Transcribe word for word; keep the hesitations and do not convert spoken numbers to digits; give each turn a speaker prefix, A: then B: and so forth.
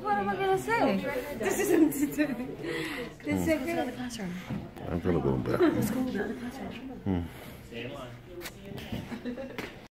A: What am I gonna say? This is empty too. This is the classroom.
B: I'm gonna go back.
A: Let's go to the classroom.
B: Hmm.